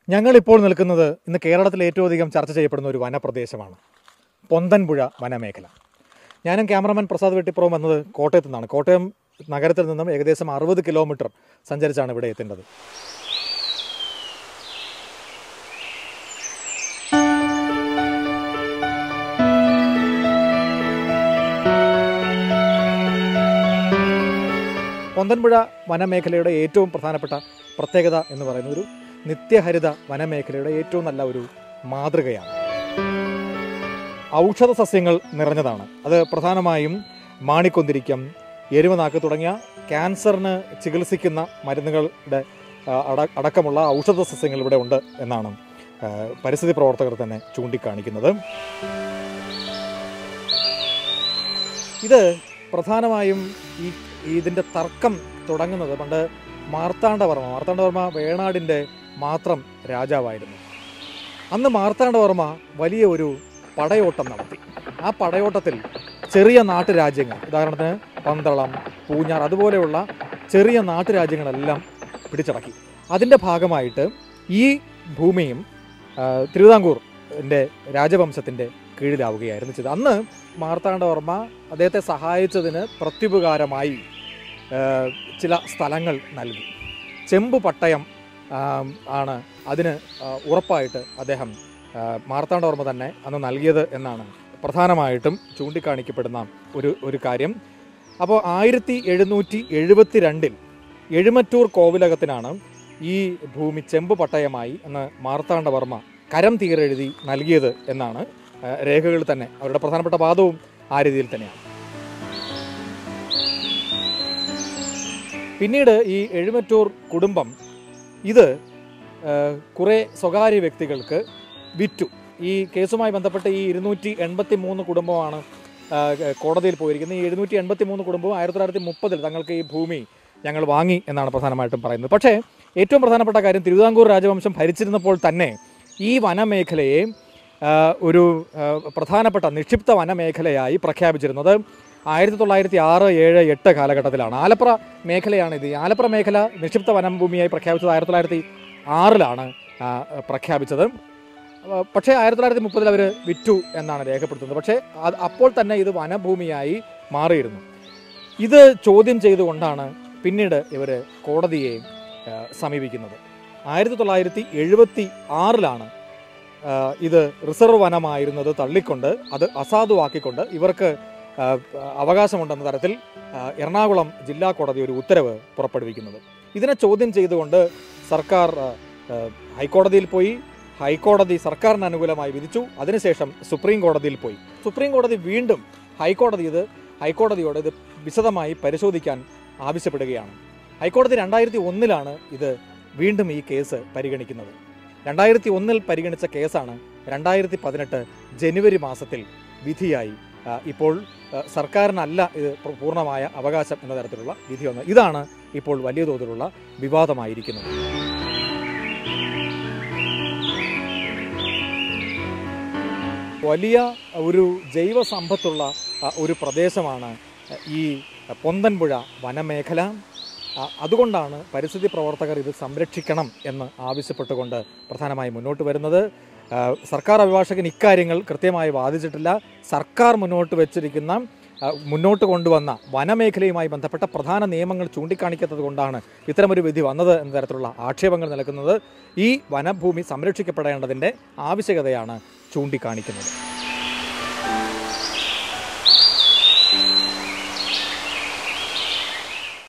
ഞങ്ങളിപ്പോൾ നിൽക്കുന്നത് ഇന്ന് കേരളത്തിൽ ഏറ്റവും അധികം ചർച്ച ചെയ്യപ്പെടുന്ന ഒരു വനപ്രദേശമാണ് പൊന്തൻപുഴ വനമേഖല. ഞാനും ക്യാമറമാൻ പ്രസാദ് വെട്ടിപ്പുറവും വന്നത് കോട്ടയത്തു നിന്നാണ്. കോട്ടയം നഗരത്തിൽ നിന്നും ഏകദേശം 60 കിലോമീറ്റർ സഞ്ചരിച്ചാണ് ഇവിടെ എത്തേണ്ടത്. പൊന്തൻപുഴ വനമേഖലയുടെ ഏറ്റവും പ്രധാനപ്പെട്ട പ്രത്യേകത എന്ന് പറയുന്നത് ഒരു നിത്യഹരിത വനമേഖലയുടെ ഏറ്റവും നല്ല ഒരു മാതൃകയാണ്. ഔഷധ സസ്യങ്ങൾ നിറഞ്ഞതാണ്. അത് പ്രധാനമായും മാണിക്കൊന്തിരിക്കം, എരുമനാക്ക് തുടങ്ങിയ ക്യാൻസറിന് ചികിത്സിക്കുന്ന മരുന്നുകളുടെ അടക്കമുള്ള ഔഷധ സസ്യങ്ങൾ ഇവിടെ ഉണ്ട് എന്നാണ് പരിസ്ഥിതി പ്രവർത്തകർ തന്നെ ചൂണ്ടിക്കാണിക്കുന്നത്. ഇത് പ്രധാനമായും ഇതിൻ്റെ തർക്കം തുടങ്ങുന്നത് പണ്ട് മാർത്താണ്ഡവർമ്മ വേണാടിൻ്റെ മാത്രം രാജാവായിരുന്നു. അന്ന് മാർത്താണ്ഡവർമ്മ വലിയ ഒരു പടയോട്ടം നടത്തി. ആ പടയോട്ടത്തിൽ ചെറിയ നാട്ടുരാജ്യങ്ങൾ, ഉദാഹരണത്തിന് പന്തളം, പൂഞ്ഞാർ അതുപോലെയുള്ള ചെറിയ നാട്ടുരാജ്യങ്ങളെല്ലാം പിടിച്ചടക്കി. അതിൻ്റെ ഭാഗമായിട്ട് ഈ ഭൂമിയും തിരുവിതാംകൂറിൻ്റെ രാജവംശത്തിൻ്റെ കീഴിലാവുകയായിരുന്നു ചെയ്തത്. അന്ന് മാർത്താണ്ഡവർമ്മ അദ്ദേഹത്തെ സഹായിച്ചതിന് പ്രത്യുപകാരമായി ചില സ്ഥലങ്ങൾ നൽകി. ചെമ്പ് പട്ടയം ആണ് അതിന് ഉറപ്പായിട്ട് അദ്ദേഹം മാർത്താണ്ഡവർമ്മ തന്നെ അന്ന് നൽകിയത് എന്നാണ് പ്രധാനമായിട്ടും ചൂണ്ടിക്കാണിക്കപ്പെടുന്ന ഒരു കാര്യം. അപ്പോൾ 1772 എഴുമറ്റൂർ കോവിലകത്തിനാണ് ഈ ഭൂമി ചെമ്പ് പട്ടയമായി അന്ന് മാർത്താണ്ഡവർമ്മ കരം തീരെഴുതി നൽകിയത് എന്നാണ് രേഖകൾ തന്നെ. അവരുടെ പ്രധാനപ്പെട്ട വാദവും ആ രീതിയിൽ തന്നെയാണ്. പിന്നീട് ഈ എഴുമറ്റൂർ കുടുംബം ഇത് കുറേ സ്വകാര്യ വ്യക്തികൾക്ക് വിറ്റു. ഈ കേസുമായി ബന്ധപ്പെട്ട് ഈ 283 കുടുംബമാണ് കോടതിയിൽ പോയിരിക്കുന്നത്. ഈ 783 കുടുംബവും 1930 തങ്ങൾക്ക് ഈ ഭൂമി ഞങ്ങൾ വാങ്ങി എന്നാണ് പ്രധാനമായിട്ടും പറയുന്നത്. പക്ഷേ ഏറ്റവും പ്രധാനപ്പെട്ട കാര്യം, തിരുവിതാംകൂർ രാജവംശം ഭരിച്ചിരുന്നപ്പോൾ തന്നെ ഈ വനമേഖലയെ ഒരു പ്രധാനപ്പെട്ട നിക്ഷിപ്ത വനമേഖലയായി പ്രഖ്യാപിച്ചിരുന്നത് 1906, 7, 8 കാലഘട്ടത്തിലാണ്. ആലപ്പുഴ മേഖലയാണിത്. ഈ ആലപ്പുഴ മേഖല നിക്ഷിപ്ത വനഭൂമിയായി പ്രഖ്യാപിച്ചത് 1906 പ്രഖ്യാപിച്ചത്. പക്ഷേ 1930 അവർ വിറ്റു എന്നാണ് രേഖപ്പെടുത്തുന്നത്. പക്ഷേ അപ്പോൾ തന്നെ ഇത് വനഭൂമിയായി മാറിയിരുന്നു. ഇത് ചോദ്യം ചെയ്തുകൊണ്ടാണ് പിന്നീട് ഇവർ കോടതിയെ സമീപിക്കുന്നത്. 1976 ഇത് റിസർവ് വനമായിരുന്നത് തള്ളിക്കൊണ്ട് അത് അസാധുവാക്കിക്കൊണ്ട് ഇവർക്ക് അവകാശമുണ്ടെന്ന തരത്തിൽ എറണാകുളം ജില്ലാ കോടതി ഒരു ഉത്തരവ് പുറപ്പെടുവിക്കുന്നത്. ഇതിനെ ചോദ്യം ചെയ്തുകൊണ്ട് സർക്കാർ ഹൈക്കോടതിയിൽ പോയി. ഹൈക്കോടതി സർക്കാരിന് അനുകൂലമായി വിധിച്ചു. അതിനുശേഷം സുപ്രീം കോടതിയിൽ പോയി. സുപ്രീം കോടതി വീണ്ടും ഹൈക്കോടതിയോട് ഇത് വിശദമായി പരിശോധിക്കാൻ ആവശ്യപ്പെടുകയാണ്. ഹൈക്കോടതി 2001 ഇത് വീണ്ടും ഈ കേസ് പരിഗണിക്കുന്നത്. 2001 പരിഗണിച്ച കേസാണ് 2018 ജനുവരി മാസത്തിൽ വിധിയായി ഇപ്പോൾ സർക്കാരിനല്ല ഇത് പൂർണ്ണമായ അവകാശം എന്ന തരത്തിലുള്ള വിധി വന്നത്. ഇതാണ് ഇപ്പോൾ വലിയ തോതിലുള്ള വിവാദമായിരിക്കുന്നത്. വലിയ ഒരു ജൈവ സമ്പത്തുള്ള ഒരു പ്രദേശമാണ് ഈ പൊന്തൻപുഴ വനമേഖല. അതുകൊണ്ടാണ് പരിസ്ഥിതി പ്രവർത്തകർ ഇത് സംരക്ഷിക്കണം എന്ന് ആവശ്യപ്പെട്ടുകൊണ്ട് പ്രധാനമായി മുന്നോട്ട് വരുന്നത്. സർക്കാർ അഭിഭാഷകൻ ഇക്കാര്യങ്ങൾ കൃത്യമായി വാദിച്ചിട്ടില്ല. സർക്കാർ മുന്നോട്ട് കൊണ്ടുവന്ന വനമേഖലയുമായി ബന്ധപ്പെട്ട പ്രധാന നിയമങ്ങൾ ചൂണ്ടിക്കാണിക്കാത്തത് കൊണ്ടാണ് ഇത്തരമൊരു വിധി വന്നത് എന്ന തരത്തിലുള്ള ആക്ഷേപങ്ങൾ നിലക്കുന്നത്. ഈ വനഭൂമി സംരക്ഷിക്കപ്പെടേണ്ടതിൻ്റെ ആവശ്യകതയാണ് ചൂണ്ടിക്കാണിക്കുന്നത്.